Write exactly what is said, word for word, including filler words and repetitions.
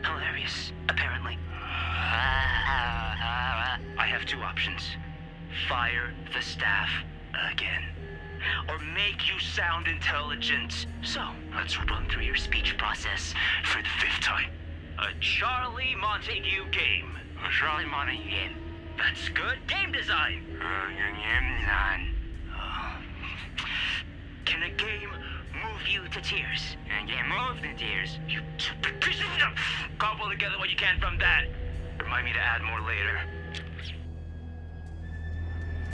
hilarious, apparently. I have two options. Fire the staff again, or make you sound intelligent. So, let's run through your speech process for the fifth time. A Charlie Montague game. A Charlie Montague game. That's good game design. Uh, Can a game move you to tears? Can a game move to tears? You t- Cobble together what you can from that. Remind me to add more later.